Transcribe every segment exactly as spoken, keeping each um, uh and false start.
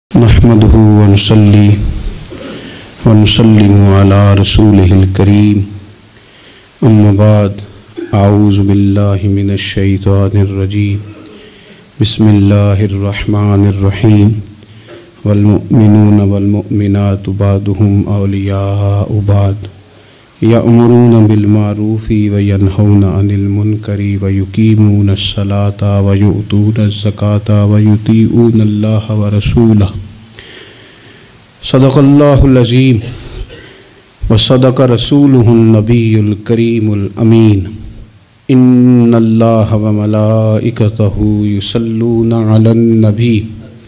نحمده ونصلي ونسلم على رسوله الكريم اما بعد اعوذ بالله من الشيطان الرجيم بسم الله الرحمن الرحيم والمؤمنون والمؤمنات بعضهم اولياء بعض يأمرون بالمعروف وينهون عن المنكر ويقيمون الصلاة ويؤتون الزكاة ويطيعون الله ورسوله صدق الله العظيم وصدق رسوله النبي الكريم الأمين إن الله وملائكته يصلون على النبي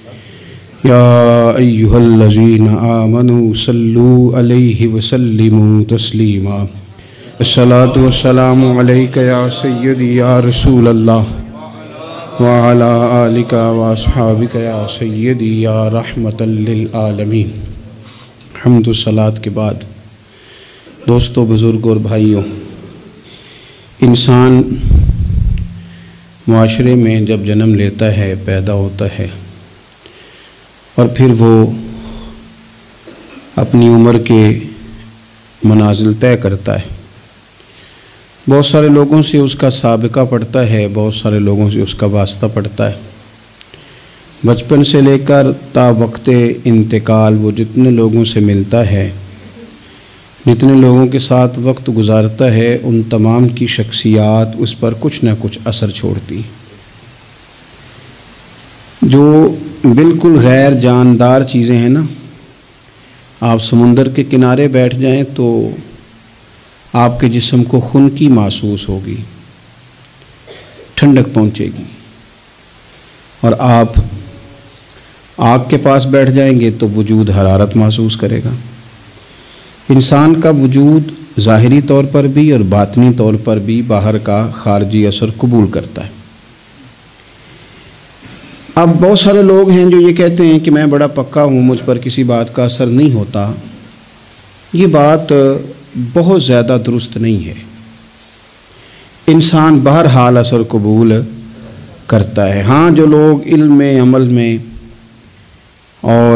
يا أيها الذين آمنوا صلوا عليه وسلموا تسليما الصلاة والسلام عليك يا سيدي يا رسول الله وعلى آلك وأصحابك يا سيدي يا رحمة للعالمين. حمد و صلاة کے بعد دوستو، بزرگوں اور بھائیوں، انسان معاشرے میں جب جنم لیتا ہے، پیدا ہوتا ہے اور پھر وہ اپنی عمر کے منازل طے کرتا ہے. بہت سارے لوگوں سے اس کا سابقہ پڑتا ہے، بہت سارے لوگوں سے اس کا واسطہ پڑتا ہے. بچپن سے لے کر تا وقت انتقال وہ جتنے لوگوں سے ملتا ہے، جتنے لوگوں کے ساتھ وقت گزارتا ہے، ان تمام کی شخصیات اس پر کچھ نہ کچھ اثر چھوڑتی. جو بالکل غیر جاندار چیزیں ہیں نا، آپ سمندر کے کنارے بیٹھ جائیں تو آپ کے جسم کو خنکی محسوس ہوگی، ٹھنڈک پہنچے گی. اور آپ آگ کے پاس بیٹھ جائیں گے تو وجود حرارت محسوس کرے گا. انسان کا وجود ظاہری طور پر بھی اور باطنی طور پر بھی باہر کا خارجی اثر قبول کرتا ہے. اب بہت سارے لوگ ہیں جو یہ کہتے ہیں کہ میں بڑا پکا ہوں، مجھ پر کسی بات کا اثر نہیں ہوتا. یہ بات بہت زیادہ درست نہیں ہے. انسان بہرحال اثر قبول کرتا ہے. ہاں، جو لوگ علم میں، عمل میں اور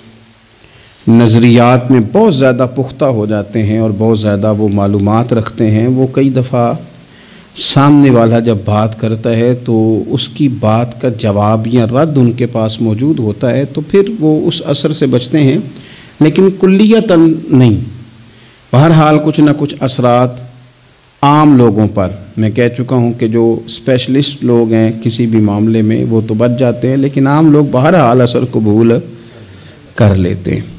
نظریات میں بہت زیادہ پختہ ہو جاتے ہیں اور بہت زیادہ وہ معلومات رکھتے ہیں، وہ کئی دفعہ سامنے والا جب بات کرتا ہے تو اس کی بات کا جواب یا رد ان کے پاس موجود ہوتا ہے تو پھر وہ اس اثر سے بچتے ہیں، لیکن کلیتاً نہیں. بہرحال کچھ نہ کچھ اثرات عام لوگوں پر، میں کہہ چکا ہوں کہ جو اسپیشلسٹ لوگ ہیں کسی بھی معاملے میں وہ تو بچ جاتے ہیں، لیکن عام لوگ بہرحال اثر قبول کر لیتے ہیں.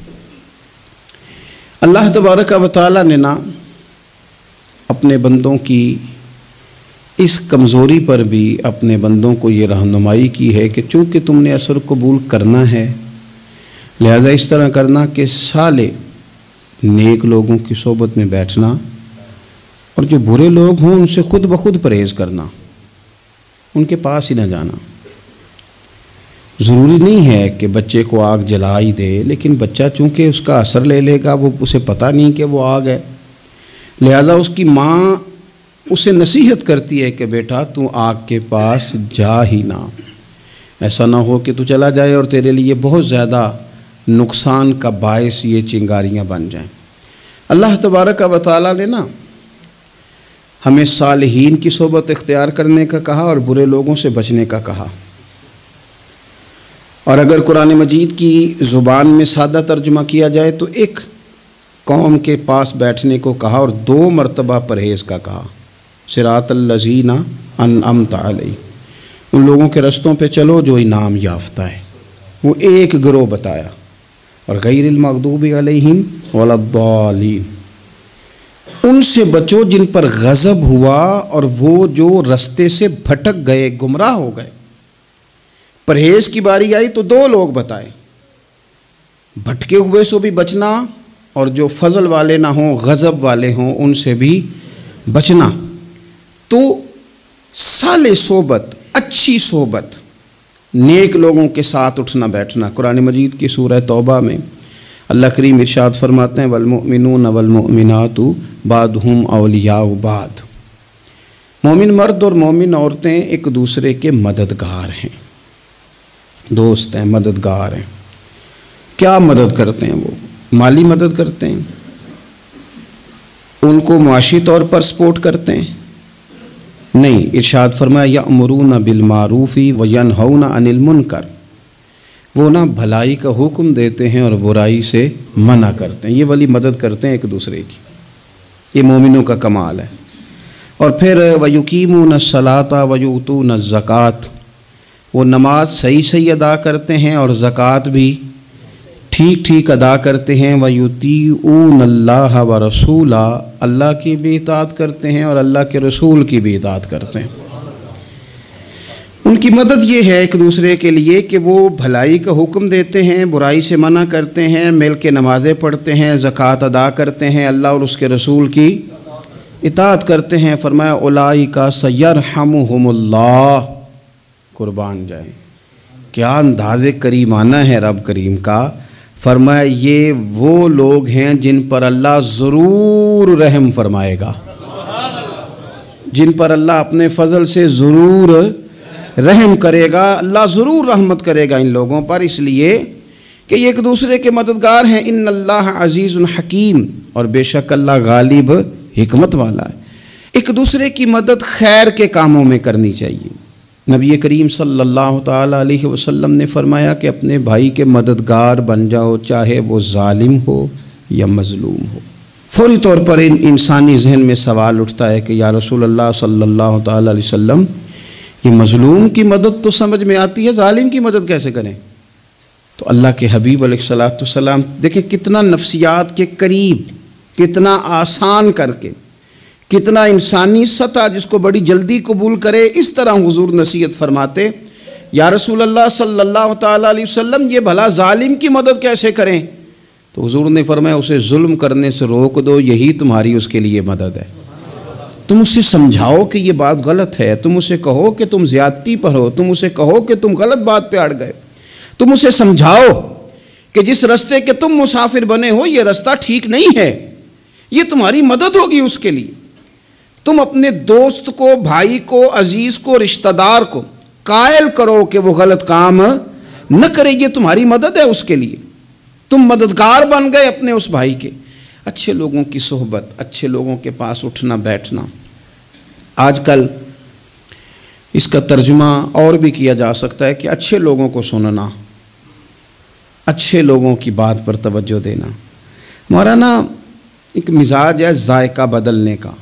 اللہ تبارک و تعالیٰ نے نا اپنے بندوں کی اس کمزوری پر بھی اپنے بندوں کو یہ رہنمائی کی ہے کہ چونکہ تم نے اثر قبول کرنا ہے، لہذا اس طرح کرنا کہ صالح نیک لوگوں کی صحبت میں بیٹھنا اور جو برے لوگ ہوں ان سے خود بخود پرہیز کرنا، ان کے پاس ہی نہ جانا. ضروری نہیں ہے کہ بچے کو آگ جلا ہی دے، لیکن بچہ چونکہ اس کا اثر لے لے گا، وہ اسے پتہ نہیں کہ وہ آگ ہے، لہذا اس کی ماں اسے نصیحت کرتی ہے کہ بیٹا تو آگ کے پاس جا ہی نہ، ایسا نہ ہو کہ تو چلا جائے اور تیرے لیے بہت زیادہ نقصان کا باعث یہ چنگاریاں بن جائیں. اللہ تبارک و تعالیٰ نے نا ہمیں صالحین کی صحبت اختیار کرنے کا کہا اور برے لوگوں سے بچنے کا کہا. اور اگر قرآن مجید کی زبان میں سادہ ترجمہ کیا جائے تو ایک قوم کے پاس بیٹھنے کو کہا اور دو مرتبہ پرہیز کا کہا. صراط الذین انعمت علیہم، ان لوگوں کے رستوں پہ چلو جو انعام یافتہ ہے. وہ ایک گروہ بتایا، اور غیر المغضوب علیہم ولا الضالین، ان سے بچو جن پر غضب ہوا اور وہ جو رستے سے بھٹک گئے، گمراہ ہو گئے. پرہیز کی باری آئی تو دو لوگ بتائے، بھٹکے ہوئے سے بھی بچنا اور جو فضل والے نہ ہوں، غضب والے ہوں، ان سے بھی بچنا. تو صالح صحبت، اچھی صحبت، نیک لوگوں کے ساتھ اٹھنا بیٹھنا. قرآن مجید کی سورہ توبہ میں اللہ کریم ارشاد فرماتے ہیں والمؤمنون والمؤمنات بعضهم اولیاء بعض. مومن مرد اور مومن عورتیں ایک دوسرے کے مددگار ہیں، دوست ہیں، مددگار ہیں. کیا مدد کرتے ہیں؟ وہ مالی مدد کرتے ہیں، ان کو معاشی طور پر سپورٹ کرتے ہیں؟ نہیں، ارشاد فرمایا یأمرون بالمعروف وینہون عن المنکر، وہ نا بھلائی کا حکم دیتے ہیں اور برائی سے منع کرتے ہیں، یہ والی مدد کرتے ہیں ایک دوسرے کی، یہ مومنوں کا کمال ہے۔ اور پھر وَيُقِيمُونَ الصَّلَاةَ وَيُؤْتُونَ الزَّكَاةَ، وہ نماز صحیح صحیح ادا کرتے ہیں اور زکوٰۃ بھی ٹھیک ٹھیک ادا کرتے ہیں۔ وَيُطِيعُونَ اللَّهَ وَرَسُولَهُ، اللہ کی بھی اطاعت کرتے ہیں اور اللہ کے رسول کی بھی اطاعت کرتے ہیں۔ ان کی مدد یہ ہے ایک دوسرے کے لیے کہ وہ بھلائی کا حکم دیتے ہیں، برائی سے منع کرتے ہیں، مل کے نمازیں پڑھتے ہیں، زکوٰۃ ادا کرتے ہیں، اللہ اور اس کے رسول کی اطاعت کرتے ہیں۔ فرمایا اولئک سیرحمہم اللہ، قربان جائیں، کیا انداز کریمانہ ہے رب کریم کا۔ فرمایا یہ وہ لوگ ہیں جن پر اللہ ضرور رحم فرمائے گا، جن پر اللہ اپنے فضل سے ضرور رحم کرے گا، اللہ ضرور رحمت کرے گا ان لوگوں پر، اس لیے کہ یہ ایک دوسرے کے مددگار ہیں۔ ان اللہ عزیز حکیم، اور بے شک اللہ غالب حکمت والا ہے۔ ایک دوسرے کی مدد خیر کے کاموں میں کرنی چاہیے۔ نبی کریم صلی اللہ تعالیٰ علیہ وسلم نے فرمایا کہ اپنے بھائی کے مددگار بن جاؤ، چاہے وہ ظالم ہو یا مظلوم ہو۔ فوری طور پر ان انسانی ذہن میں سوال اٹھتا ہے کہ یا رسول اللہ صلی اللہ تعالیٰ علیہ وسلم، یہ مظلوم کی مدد تو سمجھ میں آتی ہے، ظالم کی مدد کیسے کریں؟ تو اللہ کے حبیب علیہ الصلوۃ والسلام دیکھیں کتنا نفسیات کے قریب، کتنا آسان کر کے، کتنا انسانی سطح جس کو بڑی جلدی قبول کرے، اس طرح حضور نصیحت فرماتے، یا رسول اللہ صلی اللہ تعالیٰ علیہ وسلم یہ بھلا ظالم کی مدد کیسے کریں؟ تو حضور نے فرمایا اسے ظلم کرنے سے روک دو، یہی تمہاری اس کے لیے مدد ہے۔ تم اسے سمجھاؤ کہ یہ بات غلط ہے، تم اسے کہو کہ تم زیادتی پر ہو، تم اسے کہو کہ تم غلط بات پہ اڑ گئے، تم اسے سمجھاؤ کہ جس رستے کے تم مسافر بنے ہو یہ رستہ ٹھیک نہیں ہے، یہ تمہاری مدد ہوگی اس کے لیے۔ تم اپنے دوست کو، بھائی کو، عزیز کو، رشتہ دار کو قائل کرو کہ وہ غلط کام نہ کرے، یہ تمہاری مدد ہے اس کے لیے۔ تم مددگار بن گئے اپنے اس بھائی کے۔ اچھے لوگوں کی صحبت، اچھے لوگوں کے پاس اٹھنا بیٹھنا، آج کل اس کا ترجمہ اور بھی کیا جا سکتا ہے کہ اچھے لوگوں کو سننا، اچھے لوگوں کی بات پر توجہ دینا۔ ہمارا نا ایک مزاج ہے ذائقہ بدلنے کا،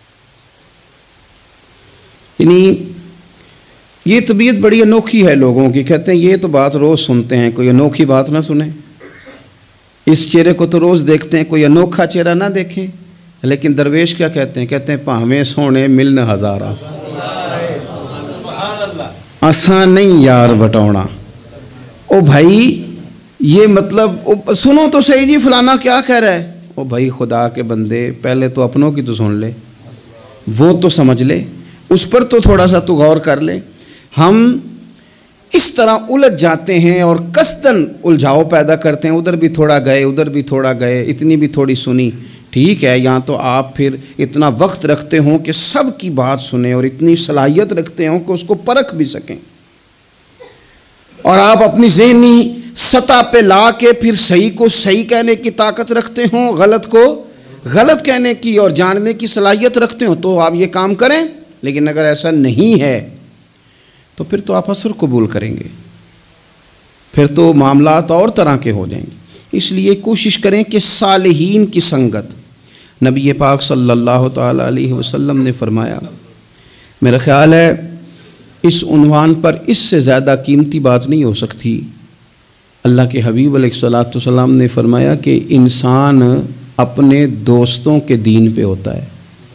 یعنی یہ طبیعت بڑی انوکھی ہے لوگوں کی، کہتے ہیں یہ تو بات روز سنتے ہیں، کوئی انوکھی بات نہ سنیں، اس چہرے کو تو روز دیکھتے ہیں، کوئی انوکھا چہرہ نہ دیکھیں۔ لیکن درویش کیا کہتے ہیں؟ کہتے ہیں پاہویں سونے ملن ہزارہ، آسان نہیں یار بٹونا۔ او بھائی یہ مطلب سنو تو صحیح جی، فلانا کیا کہہ رہا ہے؟ او بھائی خدا کے بندے پہلے تو اپنوں کی تو سن لے، وہ تو سمجھ لے، اس پر تو تھوڑا سا تو غور کر لے۔ ہم اس طرح الجھ جاتے ہیں اور قصداً الجھاؤ پیدا کرتے ہیں، ادھر بھی تھوڑا گئے، ادھر بھی تھوڑا گئے، اتنی بھی تھوڑی سنی، ٹھیک ہے، یہاں تو آپ پھر اتنا وقت رکھتے ہوں کہ سب کی بات سنیں اور اتنی صلاحیت رکھتے ہوں کہ اس کو پرکھ بھی سکیں، اور آپ اپنی ذہنی سطح پہ لا کے پھر صحیح کو صحیح کہنے کی طاقت رکھتے ہوں، غلط کو غلط کہنے کی اور جاننے کی صلاحیت رکھتے ہوں، تو آپ یہ کام کریں۔ لیکن اگر ایسا نہیں ہے تو پھر تو آپ اثر قبول کریں گے، پھر تو معاملات اور طرح کے ہو جائیں گے۔ اس لیے کوشش کریں کہ صالحین کی سنگت، نبی پاک صلی اللہ تعالیٰ علیہ وسلم نے فرمایا، میرا خیال ہے اس عنوان پر اس سے زیادہ قیمتی بات نہیں ہو سکتی۔ اللہ کے حبیب علیہ الصلوۃ والسلام نے فرمایا کہ انسان اپنے دوستوں کے دین پہ ہوتا ہے۔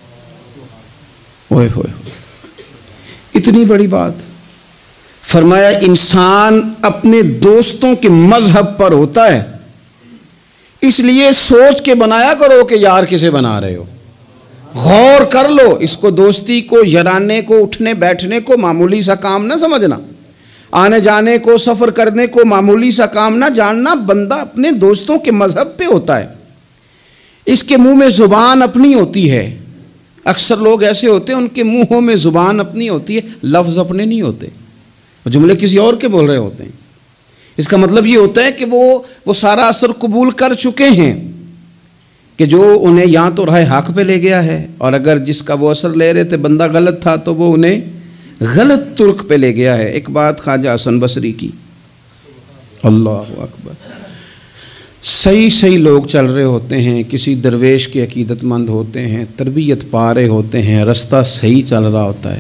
اوئے ہوئے اتنی بڑی بات فرمایا، انسان اپنے دوستوں کے مذہب پر ہوتا ہے، اس لیے سوچ کے بنایا کرو کہ یار کسے بنا رہے ہو، غور کر لو اس کو، دوستی کو، یارانے کو، اٹھنے بیٹھنے کو معمولی سا کام نہ سمجھنا، آنے جانے کو، سفر کرنے کو معمولی سا کام نہ جاننا۔ بندہ اپنے دوستوں کے مذہب پہ ہوتا ہے، اس کے منہ میں زبان اپنی ہوتی ہے۔ اکثر لوگ ایسے ہوتے ہیں ان کے منہوں میں زبان اپنی ہوتی ہے، لفظ اپنے نہیں ہوتے، جملے کسی اور کے بول رہے ہوتے ہیں۔ اس کا مطلب یہ ہوتا ہے کہ وہ وہ سارا اثر قبول کر چکے ہیں کہ جو انہیں یا تو راہ حق پہ لے گیا ہے، اور اگر جس کا وہ اثر لے رہے تھے بندہ غلط تھا تو وہ انہیں غلط ترک پہ لے گیا ہے۔ ایک بات خواجہ حسن بصری کی، اللہ اکبر، صحیح صحیح لوگ چل رہے ہوتے ہیں، کسی درویش کے عقیدت مند ہوتے ہیں، تربیت پا رہے ہوتے ہیں، رستہ صحیح چل رہا ہوتا ہے،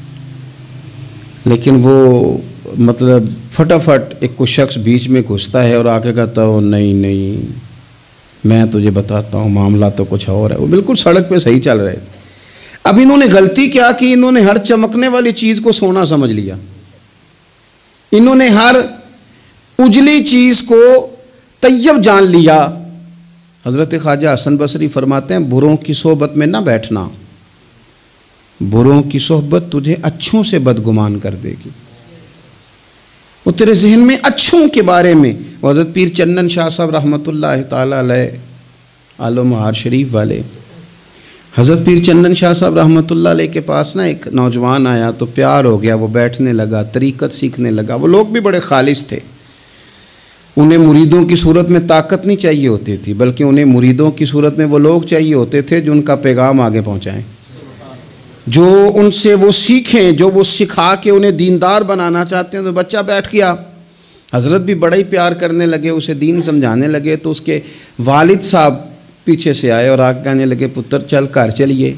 لیکن وہ مطلب فٹافٹ ایک کوئی شخص بیچ میں گھستا ہے اور آ کے کہتا ہو نہیں نہیں میں تجھے بتاتا ہوں معاملہ تو کچھ اور ہے۔ وہ بالکل سڑک پہ صحیح چل رہے تھے، اب انہوں نے غلطی کیا کی، انہوں نے ہر چمکنے والی چیز کو سونا سمجھ لیا، انہوں نے ہر اجلی چیز کو طیب جان لیا۔ حضرت خواجہ حسن بصری فرماتے ہیں بروں کی صحبت میں نہ بیٹھنا، بروں کی صحبت تجھے اچھوں سے بدگمان کر دے گی، وہ تیرے ذہن میں اچھوں کے بارے میں۔ حضرت پیر چندن شاہ صاحب رحمۃ اللہ تعالیٰ علیہ آل و مہار شریف والے، حضرت پیر چندن شاہ صاحب رحمۃ اللہ علیہ کے پاس نا ایک نوجوان آیا تو پیار ہو گیا، وہ بیٹھنے لگا، طریقت سیکھنے لگا۔ وہ لوگ بھی بڑے خالص تھے، انہیں مریدوں کی صورت میں طاقت نہیں چاہیے ہوتی تھی، بلکہ انہیں مریدوں کی صورت میں وہ لوگ چاہیے ہوتے تھے جو ان کا پیغام آگے پہنچائیں، جو ان سے وہ سیکھیں، جو وہ سکھا کے انہیں دیندار بنانا چاہتے ہیں۔ تو بچہ بیٹھ گیا، حضرت بھی بڑا ہی پیار کرنے لگے، اسے دین سمجھانے لگے، تو اس کے والد صاحب پیچھے سے آئے اور آگے کہنے لگے پتر چل گھر چلیے۔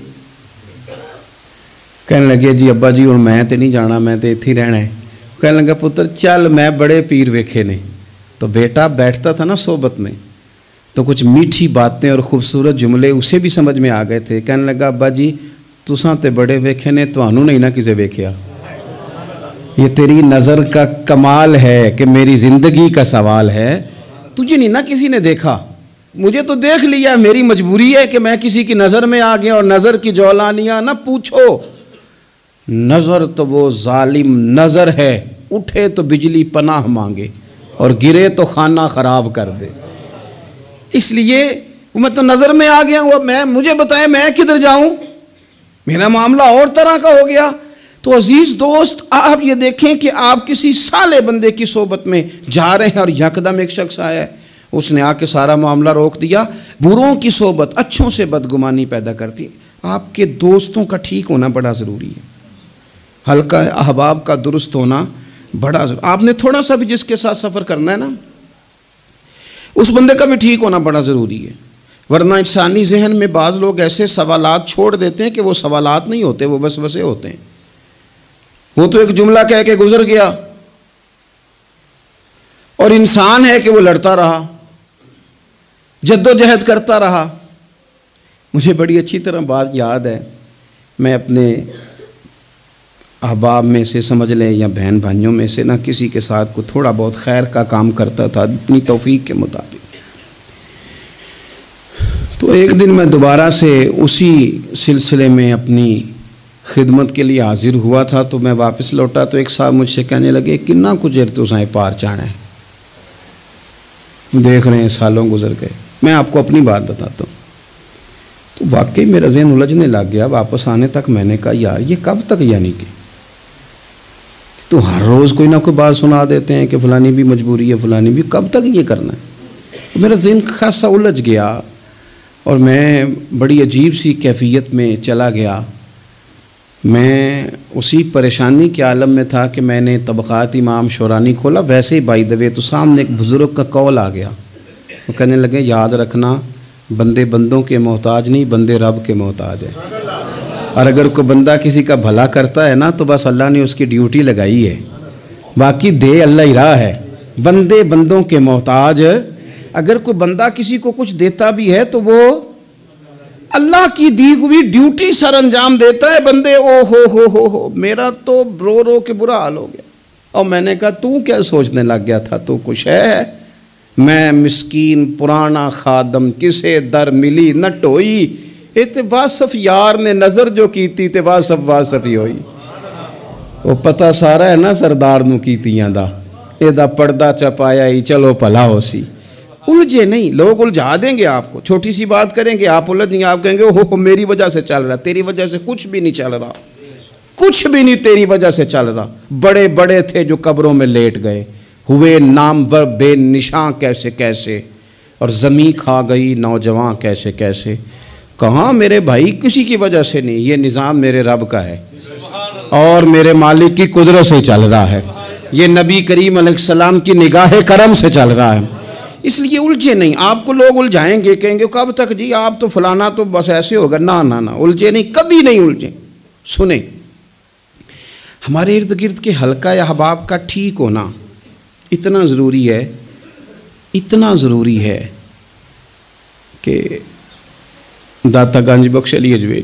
کہنے لگے جی ابا جی اور میں تے نہیں جانا، میں تے اتھی رہنا ہے۔ کہنے لگا پتر چل میں بڑے پیر ویکھے نے۔ تو بیٹا بیٹھتا تھا نا صحبت میں تو کچھ میٹھی باتیں اور خوبصورت جملے اسے بھی سمجھ میں آ گئے تھے۔ کہنے لگا ابا جی تساں تے بڑے ویکھے نے، تانوں نہیں نہ کسے ویکھیا، یہ تیری نظر کا کمال ہے کہ میری زندگی کا سوال ہے، تجھے نہیں نہ کسی نے دیکھا، مجھے تو دیکھ لیا، میری مجبوری ہے کہ میں کسی کی نظر میں آ گیا، اور نظر کی جولانیاں نہ پوچھو، نظر تو وہ ظالم نظر ہے، اٹھے تو بجلی پناہ مانگے اور گرے تو خانہ خراب کر دے۔ اس لیے میں تو نظر میں آ گیا ہوں، میں مجھے بتائیں میں کدھر جاؤں، میرا معاملہ اور طرح کا ہو گیا۔ تو عزیز دوست آپ یہ دیکھیں کہ آپ کسی صالح بندے کی صحبت میں جا رہے ہیں اور یکدم ایک شخص آیا ہے، اس نے آ کے سارا معاملہ روک دیا۔ بروں کی صحبت اچھوں سے بدگمانی پیدا کرتی ہے۔ آپ کے دوستوں کا ٹھیک ہونا بڑا ضروری ہے، حلقہ احباب کا درست ہونا بڑا ضروری۔ آپ نے تھوڑا سا بھی جس کے ساتھ سفر کرنا ہے نا، اس بندے کا بھی ٹھیک ہونا بڑا ضروری ہے، ورنہ انسانی ذہن میں بعض لوگ ایسے سوالات چھوڑ دیتے ہیں کہ وہ سوالات نہیں ہوتے، وہ وسوسے ہوتے ہیں۔ وہ تو ایک جملہ کہہ کے گزر گیا، اور انسان ہے کہ وہ لڑتا رہا، جد و جہد کرتا رہا۔ مجھے بڑی اچھی طرح بات یاد ہے، میں اپنے احباب میں سے سمجھ لیں یا بہن بھائیوں میں سے نہ کسی کے ساتھ کو تھوڑا بہت خیر کا کام کرتا تھا اپنی توفیق کے مطابق۔ تو ایک دن میں دوبارہ سے اسی سلسلے میں اپنی خدمت کے لیے حاضر ہوا تھا، تو میں واپس لوٹا تو ایک صاحب مجھ سے کہنے لگے کنا کچھ تو سائیں پار چانا ہے، دیکھ رہے ہیں سالوں گزر گئے۔ میں آپ کو اپنی بات بتاتا ہوں، تو واقعی میرا ذہن الجھنے لگ گیا۔ واپس آنے تک میں نے کہا یار یہ کب تک، یعنی کہ تو ہر روز کوئی نہ کوئی بات سنا دیتے ہیں کہ فلانی بھی مجبوری ہے، فلانی بھی، کب تک یہ کرنا ہے؟ میرا ذہن خاصا الجھ گیا اور میں بڑی عجیب سی کیفیت میں چلا گیا۔ میں اسی پریشانی کے عالم میں تھا کہ میں نے طبقات امام شورانی کھولا، ویسے ہی بائی دوے تو سامنے ایک بزرگ کا قول آ گیا، وہ کہنے لگے یاد رکھنا بندے بندوں کے محتاج نہیں، بندے رب کے محتاج ہیں، اور اگر کوئی بندہ کسی کا بھلا کرتا ہے نا تو بس اللہ نے اس کی ڈیوٹی لگائی ہے، باقی دے اللہ ہی راہ ہے، بندے بندوں کے محتاج۔ اگر کوئی بندہ کسی کو کچھ دیتا بھی ہے تو وہ اللہ کی دی ہوئی ڈیوٹی سر انجام دیتا ہے، بندے او ہو ہو ہو ہو میرا تو رو رو کے برا حال ہو گیا۔ اور میں نے کہا تو کیا سوچنے لگ گیا تھا، تو کچھ ہے، میں مسکین پرانا خادم کسے در ملی نہ ٹوئی، ات واصف یار نے نظر جو کیتی تے واصف واصف ہی ہوئی۔ وہ پتہ سارا ہے نا سردار نو کیتیاں دا، اے دا پردہ چپایا ہی چلو پلا ہو سی۔ الجھے نہیں، لوگ الجھا دیں گے آپ کو، چھوٹی سی بات کریں گے آپ الجھ نہیں، آپ کہیں گے اوہ میری وجہ سے چل رہا، تیری وجہ سے کچھ بھی نہیں چل رہا، کچھ بھی نہیں تیری وجہ سے چل رہا۔ بڑے بڑے تھے جو قبروں میں لیٹ گئے، ہوئے نامور بے نشاں کیسے کیسے، اور زمیں کھا گئی نوجوان کیسے کیسے۔ کہاں میرے بھائی کسی کی وجہ سے نہیں، یہ نظام میرے رب کا ہے اور میرے مالک کی قدرت سے چل رہا ہے، یہ نبی کریم علیہ السلام کی نگاہ کرم سے چل رہا ہے۔ اس لیے الجھے نہیں، آپ کو لوگ الجھائیں گے، کہیں گے کب تک جی آپ تو فلانا تو بس ایسے ہوگا، نہ نہ نہ الجھے نہیں، کبھی نہیں الجھیں۔ سنیں، ہمارے ارد گرد کے حلقہ یا احباب کا ٹھیک ہونا اتنا ضروری ہے، اتنا ضروری ہے کہ داتا گنج بخش علی اجویل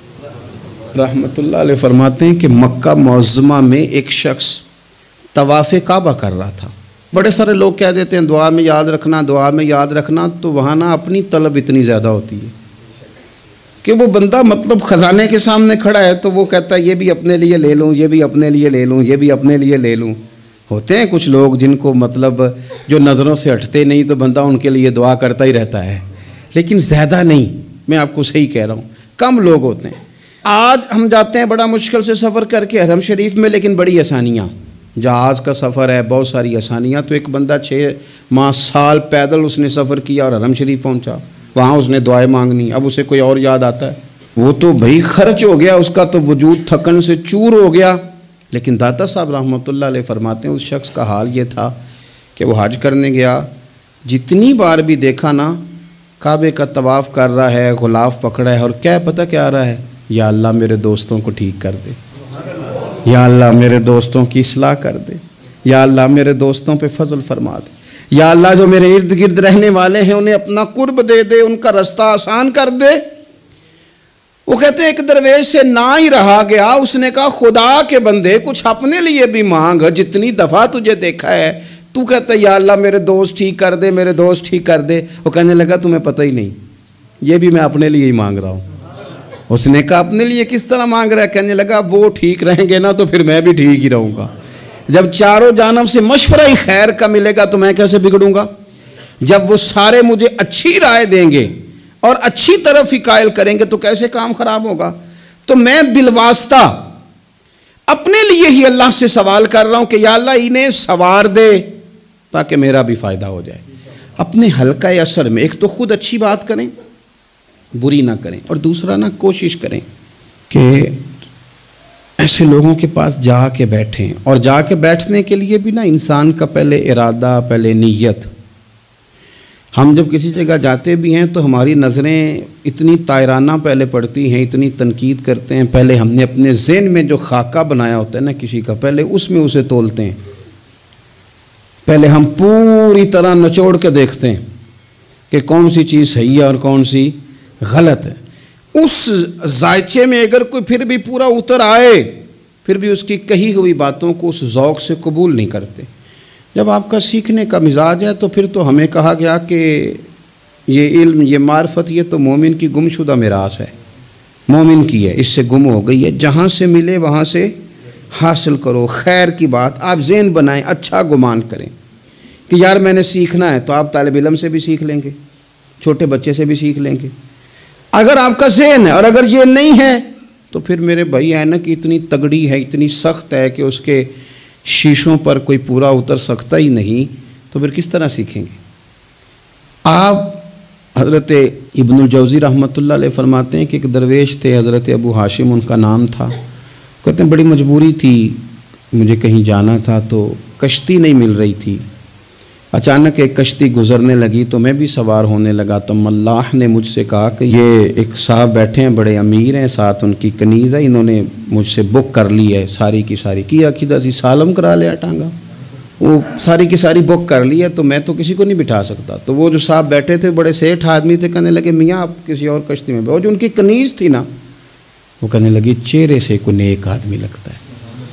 رحمۃ اللہ علیہ فرماتے ہیں کہ مکہ معظمہ میں ایک شخص طواف کعبہ کر رہا تھا۔ بڑے سارے لوگ کہہ دیتے ہیں دعا میں یاد رکھنا، دعا میں یاد رکھنا، تو وہاں نا اپنی طلب اتنی زیادہ ہوتی ہے کہ وہ بندہ مطلب خزانے کے سامنے کھڑا ہے تو وہ کہتا ہے یہ بھی اپنے لیے لے لوں، یہ بھی اپنے لیے لے لوں، یہ بھی اپنے لیے لے لوں۔ ہوتے ہیں کچھ لوگ جن کو مطلب جو نظروں سے ہٹتے نہیں تو بندہ ان کے لیے دعا کرتا ہی رہتا ہے، لیکن زیادہ نہیں، میں آپ کو صحیح کہہ رہا ہوں، کم لوگ ہوتے ہیں۔ آج ہم جاتے ہیں بڑا مشکل سے سفر کر کے حرم شریف میں، لیکن بڑی آسانیاں، جہاز کا سفر ہے، بہت ساری آسانیاں، تو ایک بندہ چھ ماہ سال پیدل اس نے سفر کیا اور حرم شریف پہنچا، وہاں اس نے دعائیں مانگنی، اب اسے کوئی اور یاد آتا ہے، وہ تو بھائی خرچ ہو گیا، اس کا تو وجود تھکن سے چور ہو گیا۔ لیکن داتا صاحب رحمۃ اللہ علیہ فرماتے ہیں اس شخص کا حال یہ تھا کہ وہ حج کرنے گیا، جتنی بار بھی دیکھا نا کعبے کا طواف کر رہا ہے، غلاف پکڑا ہے، اور کیا پتہ کیا آ رہا ہے، یا اللہ میرے دوستوں کو ٹھیک کر دے، یا اللہ میرے دوستوں کی اصلاح کر دے، یا اللہ میرے دوستوں پہ فضل فرما دے، یا اللہ جو میرے ارد گرد رہنے والے ہیں انہیں اپنا قرب دے دے، ان کا رستہ آسان کر دے۔ وہ کہتے ہیں ایک درویش سے نہ ہی رہا گیا، اس نے کہا خدا کے بندے کچھ اپنے لیے بھی مانگ، جتنی دفعہ تجھے دیکھا ہے تو کہتا ہے یا اللہ میرے دوست ٹھیک کر دے، میرے دوست ٹھیک کر دے۔ وہ کہنے لگا تمہیں پتہ ہی نہیں، یہ بھی میں اپنے لیے ہی مانگ رہا ہوں۔ اس نے کہا اپنے لیے کس طرح مانگ رہا ہے؟ کہنے لگا وہ ٹھیک رہیں گے نا تو پھر میں بھی ٹھیک ہی رہوں گا، جب چاروں جانب سے مشورہ ہی خیر کا ملے گا تو میں کیسے بگڑوں گا؟ جب وہ سارے مجھے اچھی رائے دیں گے اور اچھی طرف ہی قائل کریں گے تو کیسے کام خراب ہوگا؟ تو میں بالواسطہ اپنے لیے ہی اللہ سے سوال کر رہا ہوں کہ یا اللہ انہیں سوار دے تاکہ میرا بھی فائدہ ہو جائے۔ اپنے حلقہ اثر میں ایک تو خود اچھی بات کریں، بری نہ کریں، اور دوسرا نہ کوشش کریں کہ ایسے لوگوں کے پاس جا کے بیٹھیں، اور جا کے بیٹھنے کے لیے بھی نا انسان کا پہلے ارادہ، پہلے نیت۔ ہم جب کسی جگہ جاتے بھی ہیں تو ہماری نظریں اتنی طائرانہ پہلے پڑتی ہیں، اتنی تنقید کرتے ہیں، پہلے ہم نے اپنے ذہن میں جو خاکہ بنایا ہوتا ہے نا کسی کا، پہلے اس میں اسے تولتے ہیں، پہلے ہم پوری طرح نچوڑ کے دیکھتے ہیں کہ کون سی چیز صحیح ہے اور کون سی غلط ہے۔ اس ذائچے میں اگر کوئی پھر بھی پورا اتر آئے، پھر بھی اس کی کہی ہوئی باتوں کو اس ذوق سے قبول نہیں کرتے۔ جب آپ کا سیکھنے کا مزاج ہے تو پھر تو ہمیں کہا گیا کہ یہ علم، یہ معرفت، یہ تو مومن کی گم شدہ میراث ہے، مومن کی ہے، اس سے گم ہو گئی ہے، جہاں سے ملے وہاں سے حاصل کرو، خیر کی بات آپ ذہن بنائیں، اچھا گمان کریں کہ یار میں نے سیکھنا ہے، تو آپ طالب علم سے بھی سیکھ لیں گے، چھوٹے بچے سے بھی سیکھ لیں گے۔ اگر آپ کا ذہن ہے اور اگر یہ نہیں ہے تو پھر میرے بھائی اینک اتنی تگڑی ہے، اتنی سخت ہے کہ اس کے شیشوں پر کوئی پورا اتر سکتا ہی نہیں، تو پھر کس طرح سیکھیں گے؟ آپ حضرت ابن الجوزی رحمۃ اللہ علیہ فرماتے ہیں کہ ایک درویش تھے، حضرت ابو ہاشم ان کا نام تھا، کہتے ہیں بڑی مجبوری تھی، مجھے کہیں جانا تھا تو کشتی نہیں مل رہی تھی، اچانک ایک کشتی گزرنے لگی تو میں بھی سوار ہونے لگا، تو ملاح نے مجھ سے کہا کہ یہ ایک صاحب بیٹھے ہیں، بڑے امیر ہیں، ساتھ ان کی کنیز ہے، انہوں نے مجھ سے بک کر لی ہے، ساری کی ساری کی عقیدہ سی سالم کرا لیا ٹانگا، وہ ساری کی ساری بک کر لی ہے، تو میں تو کسی کو نہیں بٹھا سکتا۔ تو وہ جو صاحب بیٹھے تھے بڑے سیٹھ آدمی تھے، کہنے لگے میاں آپ کسی اور کشتی میں بیٹھو، جو ان کی کنیز تھی نا، وہ کہنے لگی چہرے سے کوئی نیک آدمی لگتا ہے،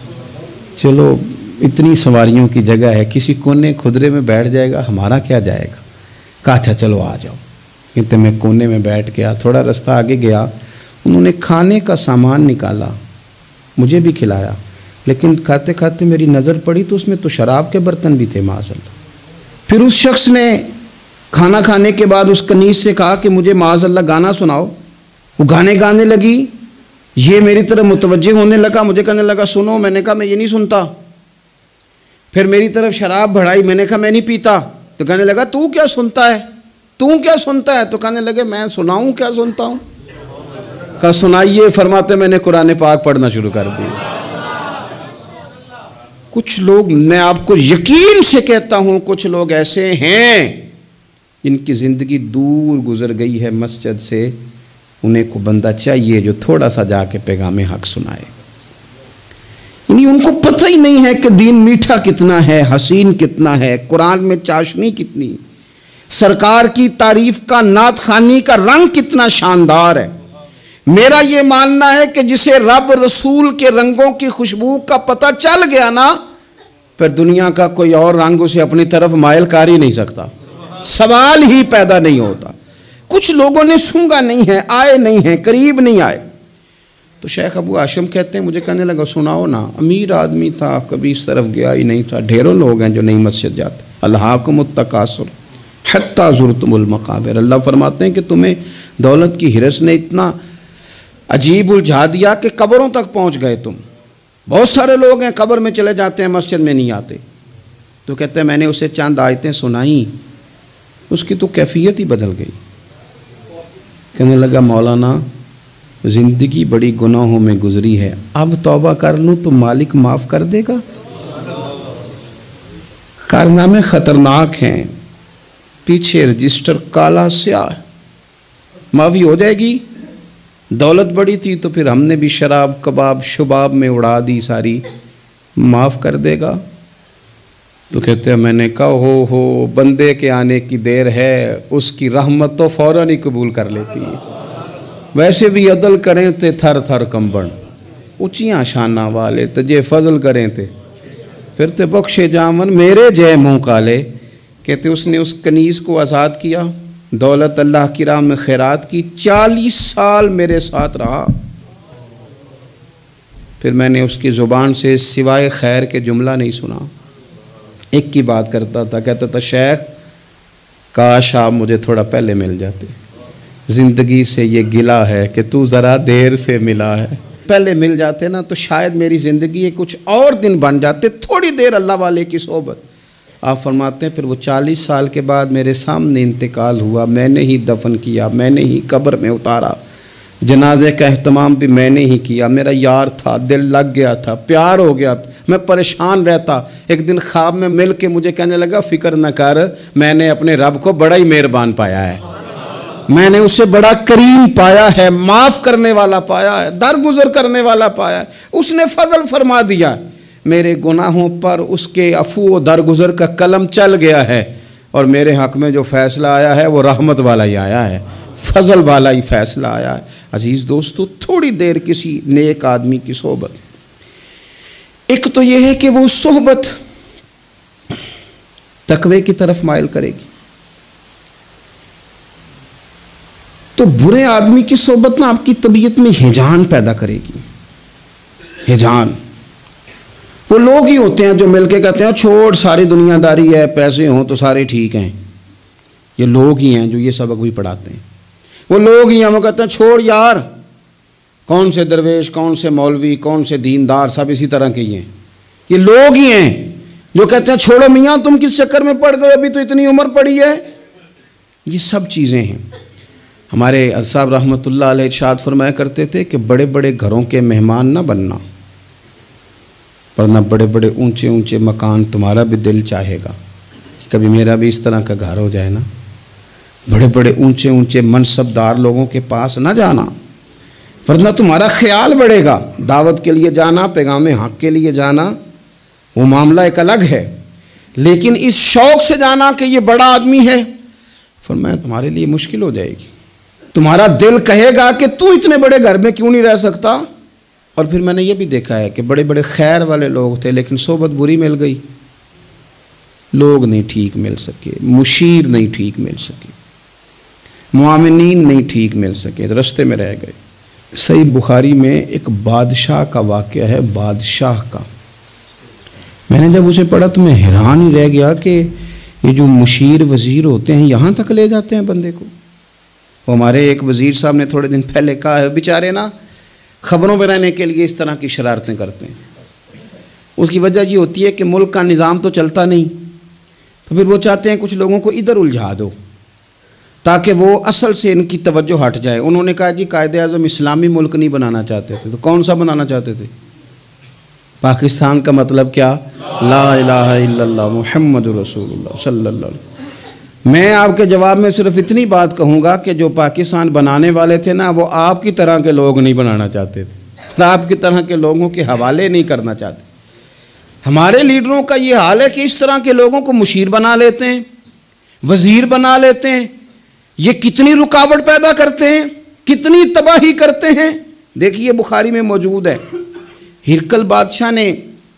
چلو اتنی سواریوں کی جگہ ہے، کسی کونے خدرے میں بیٹھ جائے گا، ہمارا کیا جائے گا؟ کہا اچھا چلو آ جاؤ۔ کہتے میں کونے میں بیٹھ گیا، تھوڑا رستہ آگے گیا، انہوں نے کھانے کا سامان نکالا، مجھے بھی کھلایا، لیکن کھاتے کھاتے میری نظر پڑی تو اس میں تو شراب کے برتن بھی تھے معاذ اللہ۔ پھر اس شخص نے کھانا کھانے کے بعد اس کنیز سے کہا کہ مجھے معاذ اللہ گانا سناؤ، وہ گانے گانے لگی، یہ میری طرف متوجہ ہونے لگا، مجھے کہنے لگا سنو، میں نے کہا میں یہ نہیں سنتا۔ پھر میری طرف شراب بڑھائی، میں نے کہا میں نہیں پیتا، تو کہنے لگا تو کیا سنتا ہے، تو کیا سنتا ہے؟ تو کہنے لگے میں سناؤں کیا سنتا ہوں؟ کہا سنائیے، فرماتے میں نے قرآن پاک پڑھنا شروع کر دیا۔ کچھ لوگ، میں آپ کو یقین سے کہتا ہوں، کچھ لوگ ایسے ہیں جن کی زندگی دور گزر گئی ہے مسجد سے، انہیں کو بندہ چاہیے جو تھوڑا سا جا کے پیغام حق سنائے۔ یعنی ان کو پتہ ہی نہیں ہے کہ دین میٹھا کتنا ہے، حسین کتنا ہے، قرآن میں چاشنی کتنی، سرکار کی تعریف کا، نعت خوانی کا رنگ کتنا شاندار ہے۔ میرا یہ ماننا ہے کہ جسے رب رسول کے رنگوں کی خوشبو کا پتہ چل گیا نا، پھر دنیا کا کوئی اور رنگ اسے اپنی طرف مائل کر ہی نہیں سکتا، سوال ہی پیدا نہیں ہوتا۔ کچھ لوگوں نے سونگا نہیں ہے، آئے نہیں ہیں، قریب نہیں آئے۔ تو شیخ ابو ہاشم کہتے ہیں، مجھے کہنے لگا سناؤ نا، امیر آدمی تھا، کبھی اس طرف گیا ہی نہیں تھا، ڈھیروں لوگ ہیں جو نہیں مسجد جاتے۔ الہاکم التکاثر حتی زرتم المقابر، اللہ فرماتے ہیں کہ تمہیں دولت کی ہرس نے اتنا عجیب الجھا دیا کہ قبروں تک پہنچ گئے تم۔ بہت سارے لوگ ہیں قبر میں چلے جاتے ہیں، مسجد میں نہیں آتے۔ تو کہتے ہیں میں نے اسے چند آیتیں سنائیں، اس کی تو کیفیت ہی بدل گئی۔ کہنے لگا مولانا زندگی بڑی گناہوں میں گزری ہے، اب توبہ کر لوں تو مالک معاف کر دے گا؟ کارنامے خطرناک ہیں، پیچھے رجسٹر کالا سیاہ، معافی ہو جائے گی۔ دولت بڑی تھی تو پھر ہم نے بھی شراب کباب شباب میں اڑا دی ساری، معاف کر دے گا؟ تو کہتے ہیں میں نے کہا ہو ہو بندے کے آنے کی دیر ہے، اس کی رحمت تو فوراً ہی قبول کر لیتی ہے۔ ویسے بھی عدل کریں تے تھر تھر کمبن، اونچیاں شانہ والے تجھے فضل کریں تے پھر تے بخشے جامن میرے جے منہ کالے۔ کہتے اس نے اس کنیز کو آزاد کیا، دولت اللہ کی راہ میں خیرات کی، چالیس سال میرے ساتھ رہا۔ پھر میں نے اس کی زبان سے سوائے خیر کے جملہ نہیں سنا، ایک کی بات کرتا تھا، کہتا تھا شیخ کاش آپ مجھے تھوڑا پہلے مل جاتے، زندگی سے یہ گلہ ہے کہ تو ذرا دیر سے ملا ہے، پہلے مل جاتے نا تو شاید میری زندگی کچھ اور دن بن جاتے، تھوڑی دیر اللہ والے کی صحبت۔ آپ فرماتے ہیں پھر وہ چالیس سال کے بعد میرے سامنے انتقال ہوا، میں نے ہی دفن کیا، میں نے ہی قبر میں اتارا، جنازے کا اہتمام بھی میں نے ہی کیا۔ میرا یار تھا، دل لگ گیا تھا، پیار ہو گیا، میں پریشان رہتا۔ ایک دن خواب میں مل کے مجھے کہنے لگا فکر نہ کر، میں نے اپنے رب کو بڑا ہی مہربان پایا ہے، میں نے اسے بڑا کریم پایا ہے، معاف کرنے والا پایا ہے، درگزر کرنے والا پایا ہے، اس نے فضل فرما دیا، میرے گناہوں پر اس کے عفو و درگزر کا قلم چل گیا ہے، اور میرے حق میں جو فیصلہ آیا ہے وہ رحمت والا ہی آیا ہے، فضل والا ہی فیصلہ آیا ہے۔ عزیز دوستو، تھوڑی دیر کسی نیک آدمی کی صحبت، ایک تو یہ ہے کہ وہ صحبت تقوی کی طرف مائل کرے گی، تو برے آدمی کی صحبت نا آپ کی طبیعت میں ہجان پیدا کرے گی۔ ہجان وہ لوگ ہی ہوتے ہیں جو مل کے کہتے ہیں چھوڑ ساری دنیا داری ہے، پیسے ہوں تو سارے ٹھیک ہیں، یہ لوگ ہی ہیں جو یہ سبق بھی پڑھاتے ہیں۔ وہ لوگ ہی ہیں وہ کہتے ہیں چھوڑ یار، کون سے درویش، کون سے مولوی، کون سے دیندار، سب اسی طرح کے ہی ہیں۔ یہ لوگ ہی ہیں جو کہتے ہیں چھوڑو میاں تم کس چکر میں پڑ گئے، ابھی تو اتنی عمر پڑی ہے۔ یہ سب چیزیں ہیں۔ ہمارے صاحب رحمۃ اللہ علیہ ارشاد فرمایا کرتے تھے کہ بڑے بڑے گھروں کے مہمان نہ بننا، ورنہ بڑے بڑے اونچے اونچے مکان تمہارا بھی دل چاہے گا، کبھی میرا بھی اس طرح کا گھر ہو جائے نا۔ بڑے بڑے اونچے اونچے منصب دار لوگوں کے پاس نہ جانا، ورنہ تمہارا خیال بڑھے گا۔ دعوت کے لیے جانا، پیغام حق کے لیے جانا، وہ معاملہ ایک الگ ہے، لیکن اس شوق سے جانا کہ یہ بڑا آدمی ہے، فرمایا تمہارے لیے مشکل ہو جائے گی۔ تمہارا دل کہے گا کہ تو اتنے بڑے گھر میں کیوں نہیں رہ سکتا۔ اور پھر میں نے یہ بھی دیکھا ہے کہ بڑے بڑے خیر والے لوگ تھے لیکن صحبت بری مل گئی، لوگ نہیں ٹھیک مل سکے، مشیر نہیں ٹھیک مل سکے، معاونین نہیں ٹھیک مل سکے، رستے میں رہ گئے۔ صحیح بخاری میں ایک بادشاہ کا واقعہ ہے، بادشاہ کا۔ میں نے جب اسے پڑھا تو میں حیران ہی رہ گیا کہ یہ جو مشیر وزیر ہوتے ہیں یہاں تک لے جاتے ہیں بندے کو۔ وہ ہمارے ایک وزیر صاحب نے تھوڑے دن پہلے کہا ہے، بیچارے نا خبروں میں رہنے کے لیے اس طرح کی شرارتیں کرتے ہیں۔ اس کی وجہ یہ ہوتی ہے کہ ملک کا نظام تو چلتا نہیں، تو پھر وہ چاہتے ہیں کچھ لوگوں کو ادھر الجھا دو تاکہ وہ اصل سے ان کی توجہ ہٹ جائے۔ انہوں نے کہا جی قائد اعظم اسلامی ملک نہیں بنانا چاہتے تھے، تو کون سا بنانا چاہتے تھے؟ پاکستان کا مطلب کیا؟ لا الہ الا اللہ محمد رسول اللہ صلی اللہ علیہ وسلم۔ میں آپ کے جواب میں صرف اتنی بات کہوں گا کہ جو پاکستان بنانے والے تھے نا، وہ آپ کی طرح کے لوگ نہیں بنانا چاہتے تھے، آپ کی طرح کے لوگوں کے حوالے نہیں کرنا چاہتے۔ ہمارے لیڈروں کا یہ حال ہے کہ اس طرح کے لوگوں کو مشیر بنا لیتے ہیں، وزیر بنا لیتے ہیں۔ یہ کتنی رکاوٹ پیدا کرتے ہیں، کتنی تباہی کرتے ہیں۔ دیکھیے بخاری میں موجود ہے، ہرقل بادشاہ نے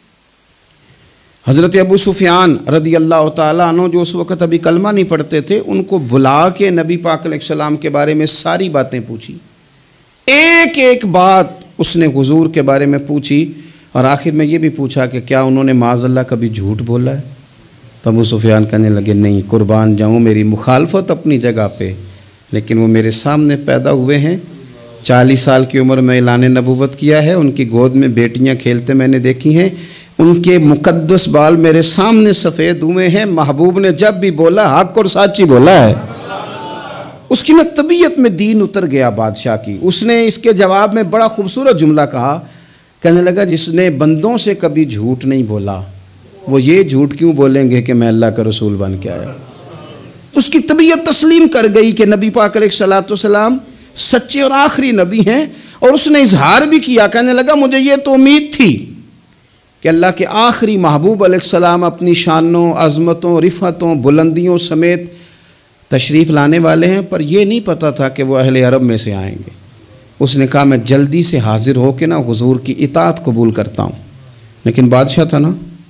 حضرت ابو سفیان رضی اللہ تعالیٰ عنہ، جو اس وقت ابھی کلمہ نہیں پڑھتے تھے، ان کو بلا کے نبی پاک علیہ السلام کے بارے میں ساری باتیں پوچھی۔ ایک ایک بات اس نے حضور کے بارے میں پوچھی، اور آخر میں یہ بھی پوچھا کہ کیا انہوں نے معاذ اللہ کبھی جھوٹ بولا ہے؟ تو ابو سفیان کہنے لگے نہیں، قربان جاؤں، میری مخالفت اپنی جگہ پہ، لیکن وہ میرے سامنے پیدا ہوئے ہیں، چالیس سال کی عمر میں اعلان نبوت کیا ہے، ان کی گود میں بیٹیاں کھیلتے میں نے دیکھی ہیں، ان کے مقدس بال میرے سامنے سفید ہوئے ہیں، محبوب نے جب بھی بولا حق اور سچی بولا ہے۔ اس کی نا طبیعت میں دین اتر گیا بادشاہ کی۔ اس نے اس کے جواب میں بڑا خوبصورت جملہ کہا، کہنے لگا جس نے بندوں سے کبھی جھوٹ نہیں بولا، وہ یہ جھوٹ کیوں بولیں گے کہ میں اللہ کا رسول بن کے آیا۔ اس کی طبیعت تسلیم کر گئی کہ نبی پاک علیہ الصلوۃ والسلام سچے اور آخری نبی ہیں، اور اس نے اظہار بھی کیا، کہنے لگا مجھے یہ تو امید تھی کہ اللہ کے آخری محبوب علیہ السلام اپنی شانوں، عظمتوں، رفعتوں، بلندیوں سمیت تشریف لانے والے ہیں، پر یہ نہیں پتہ تھا کہ وہ اہل عرب میں سے آئیں گے۔ اس نے کہا میں جلدی سے حاضر ہو کے نا حضور کی اطاعت قبول کرتا ہوں۔ لیکن بادشاہ تھا نا،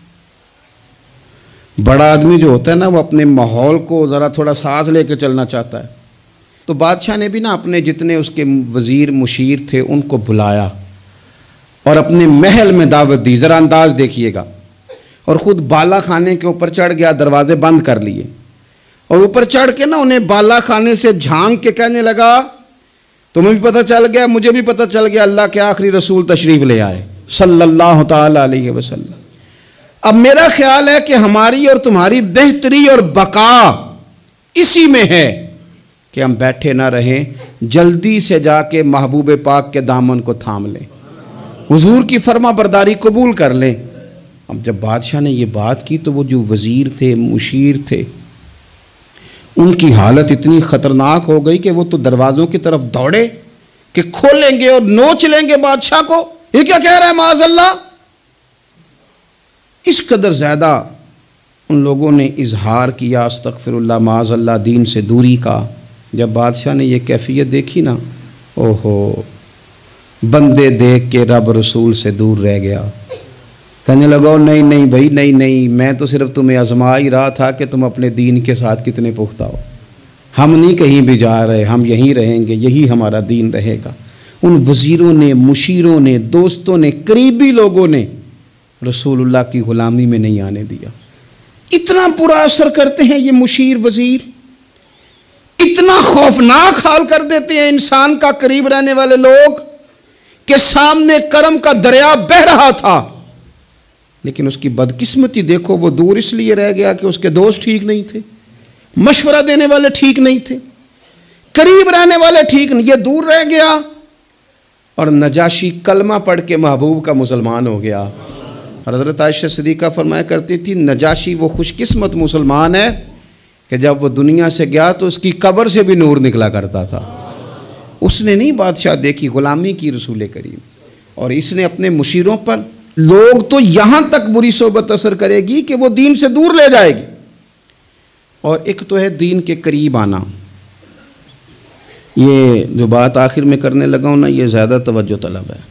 بڑا آدمی جو ہوتا ہے نا، وہ اپنے ماحول کو ذرا تھوڑا ساتھ لے کے چلنا چاہتا ہے۔ تو بادشاہ نے بھی نا اپنے جتنے اس کے وزیر مشیر تھے ان کو بلایا اور اپنے محل میں دعوت دی۔ ذرا انداز دیکھیے گا، اور خود بالا خانے کے اوپر چڑھ گیا، دروازے بند کر لیے، اور اوپر چڑھ کے نا انہیں بالا خانے سے جھانک کے کہنے لگا تمہیں بھی پتہ چل گیا، مجھے بھی پتہ چل گیا، اللہ کے آخری رسول تشریف لے آئے صلی اللہ تعالی علیہ وسلم۔ اب میرا خیال ہے کہ ہماری اور تمہاری بہتری اور بقا اسی میں ہے کہ ہم بیٹھے نہ رہیں، جلدی سے جا کے محبوب پاک کے دامن کو تھام لیں، حضور کی فرما برداری قبول کر لیں۔ اب جب بادشاہ نے یہ بات کی تو وہ جو وزیر تھے، مشیر تھے، ان کی حالت اتنی خطرناک ہو گئی کہ وہ تو دروازوں کی طرف دوڑے کہ کھولیں گے اور نوچ لیں گے بادشاہ کو، یہ کیا کہہ رہا ہے معاذ اللہ۔ اس قدر زیادہ ان لوگوں نے اظہار کیا استغفر اللہ معاذ اللہ دین سے دوری کا۔ جب بادشاہ نے یہ کیفیت دیکھی نا، اوہو، بندے دیکھ کے رب رسول سے دور رہ گیا، کہنے لگا نہیں نہیں بھائی نہیں نہیں، میں تو صرف تمہیں آزما ہی رہا تھا کہ تم اپنے دین کے ساتھ کتنے پختہ ہو، ہم نہیں کہیں بھی جا رہے، ہم یہیں رہیں گے، یہی ہمارا دین رہے گا۔ ان وزیروں نے، مشیروں نے، دوستوں نے، قریبی لوگوں نے رسول اللہ کی غلامی میں نہیں آنے دیا۔ اتنا برا اثر کرتے ہیں یہ مشیر وزیر، اتنا خوفناک حال کر دیتے ہیں انسان کا قریب رہنے والے لوگ کہ سامنے کرم کا دریا بہہ رہا تھا، لیکن اس کی بدقسمتی دیکھو، وہ دور اس لیے رہ گیا کہ اس کے دوست ٹھیک نہیں تھے، مشورہ دینے والے ٹھیک نہیں تھے، قریب رہنے والے ٹھیک نہیں، یہ دور رہ گیا، اور نجاشی کلمہ پڑھ کے محبوب کا مسلمان ہو گیا۔ اور حضرت عائشہ صدیقہ فرمایا کرتی تھی نجاشی وہ خوش قسمت مسلمان ہے کہ جب وہ دنیا سے گیا تو اس کی قبر سے بھی نور نکلا کرتا تھا۔ اس نے نہیں بادشاہ دیکھی، غلامی کی رسول کریم، اور اس نے اپنے مشیروں پر لوگ تو یہاں تک بری صحبت اثر کرے گی کہ وہ دین سے دور لے جائے گی۔ اور ایک تو ہے دین کے قریب آنا، یہ جو بات آخر میں کرنے لگا ہوں نا، یہ زیادہ توجہ طلب ہے۔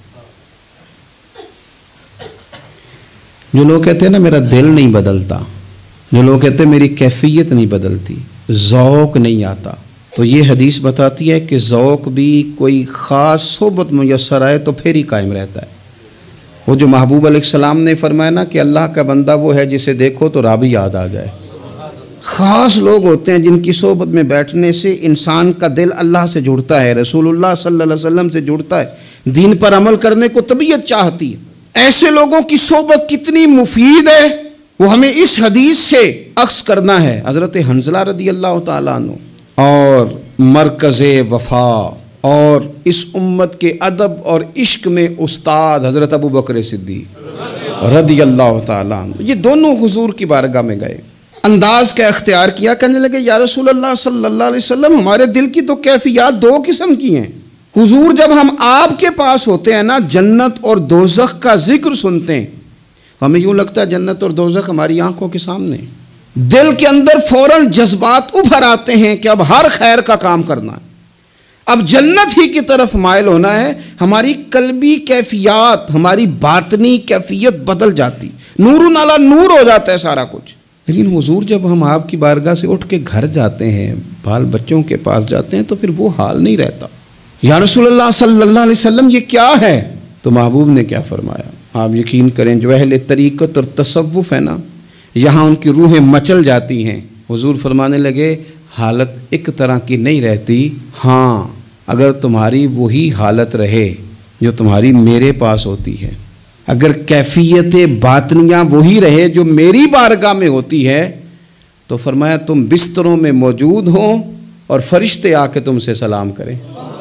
جو لوگ کہتے ہیں نا میرا دل نہیں بدلتا، جو لوگ کہتے ہیں میری کیفیت نہیں بدلتی، ذوق نہیں آتا، تو یہ حدیث بتاتی ہے کہ ذوق بھی کوئی خاص صحبت میسر آئے تو پھر ہی قائم رہتا ہے۔ وہ جو محبوب علیہ السلام نے فرمایا نا کہ اللہ کا بندہ وہ ہے جسے دیکھو تو رابی یاد آ جائے۔ خاص لوگ ہوتے ہیں جن کی صحبت میں بیٹھنے سے انسان کا دل اللہ سے جڑتا ہے، رسول اللہ صلی اللہ علیہ وسلم سے جڑتا ہے، دین پر عمل کرنے کو طبیعت چاہتی ہے۔ ایسے لوگوں کی صحبت کتنی مفید ہے وہ ہمیں اس حدیث سے عکس کرنا ہے۔ حضرت حنظلہ رضی اللہ تعالیٰ عنہ اور مرکز وفا اور اس امت کے ادب اور عشق میں استاد حضرت ابو بکر صدیق رضی اللہ تعالیٰ عنہ، یہ دونوں حضور کی بارگاہ میں گئے، انداز کا اختیار کیا، کہنے لگے یا رسول اللہ صلی اللہ علیہ وسلم، ہمارے دل کی تو کیفیات دو قسم کی ہیں۔ حضور جب ہم آپ کے پاس ہوتے ہیں نا، جنت اور دوزخ کا ذکر سنتے ہیں، ہمیں یوں لگتا ہے جنت اور دوزخ ہماری آنکھوں کے سامنے، دل کے اندر فوراً جذبات ابھر آتے ہیں کہ اب ہر خیر کا کام کرنا ہے، اب جنت ہی کی طرف مائل ہونا ہے۔ ہماری قلبی کیفیات، ہماری باطنی کیفیت بدل جاتی، نور نالا نور ہو جاتا ہے سارا کچھ۔ لیکن حضور جب ہم آپ کی بارگاہ سے اٹھ کے گھر جاتے ہیں، بال بچوں کے پاس جاتے ہیں، تو پھر وہ حال نہیں رہتا۔ یا رسول اللہ صلی اللہ علیہ وسلم یہ کیا ہے؟ تو محبوب نے کیا فرمایا؟ آپ یقین کریں جو اہل طریقت اور تصوف ہے نا، یہاں ان کی روحیں مچل جاتی ہیں۔ حضور فرمانے لگے حالت ایک طرح کی نہیں رہتی، ہاں اگر تمہاری وہی حالت رہے جو تمہاری میرے پاس ہوتی ہے، اگر کیفیت باطنیہ وہی رہے جو میری بارگاہ میں ہوتی ہے، تو فرمایا تم بستروں میں موجود ہوں اور فرشتے آ کے تم سے سلام کریں،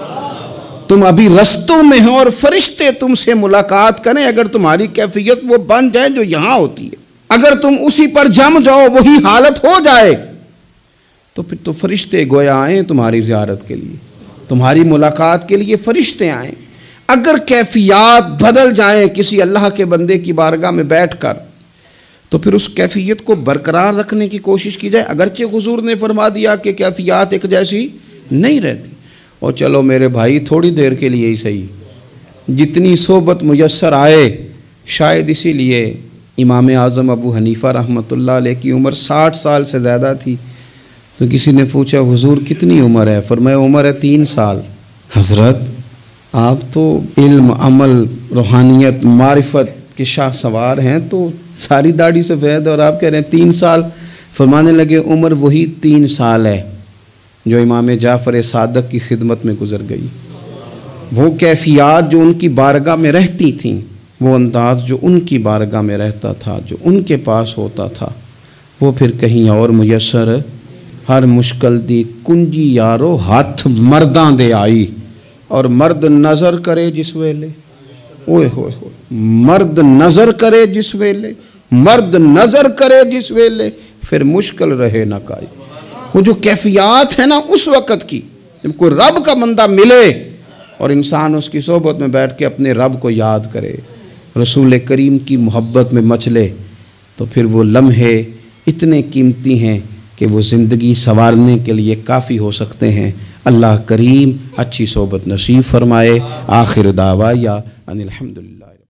تم ابھی رستوں میں ہو اور فرشتے تم سے ملاقات کریں، اگر تمہاری کیفیت وہ بن جائے جو یہاں ہوتی ہے، اگر تم اسی پر جم جاؤ وہی حالت ہو جائے، تو پھر تو فرشتے گویا آئیں تمہاری زیارت کے لیے، تمہاری ملاقات کے لیے فرشتے آئیں۔ اگر کیفیات بدل جائیں کسی اللہ کے بندے کی بارگاہ میں بیٹھ کر، تو پھر اس کیفیت کو برقرار رکھنے کی کوشش کی جائے، اگرچہ حضور نے فرما دیا کہ کیفیات ایک جیسی نہیں رہتی۔ اور چلو میرے بھائی تھوڑی دیر کے لیے ہی صحیح، جتنی صحبت میسر آئے، شاید اسی لیے امام اعظم ابو حنیفہ رحمۃ اللہ علیہ کی عمر ساٹھ سال سے زیادہ تھی، تو کسی نے پوچھا حضور کتنی عمر ہے؟ فرمایا عمر ہے تین سال۔ حضرت آپ تو علم، عمل، روحانیت، معرفت کے شاہ سوار ہیں، تو ساری داڑھی سفید اور آپ کہہ رہے ہیں تین سال۔ فرمانے لگے عمر وہی تین سال ہے جو امام جعفر صادق کی خدمت میں گزر گئی، وہ کیفیات جو ان کی بارگاہ میں رہتی تھیں، وہ انداز جو ان کی بارگاہ میں رہتا تھا، جو ان کے پاس ہوتا تھا، وہ پھر کہیں اور میسر ہر مشکل دی کنجی یارو ہاتھ مرداں دے آئی، اور مرد نظر کرے جس ویلے، اوئے ہوئے ہوئے مرد نظر کرے جس ویلے، مرد نظر کرے جس ویلے، پھر مشکل رہے نہ کائی۔ وہ جو کیفیات ہے نا اس وقت کی، جب کوئی رب کا بندہ ملے اور انسان اس کی صحبت میں بیٹھ کے اپنے رب کو یاد کرے، رسول کریم کی محبت میں مچلے، تو پھر وہ لمحے اتنے قیمتی ہیں کہ وہ زندگی سنوارنے کے لیے کافی ہو سکتے ہیں۔ اللہ کریم اچھی صحبت نصیب فرمائے۔ آخر دعوایا ان الحمدللہ۔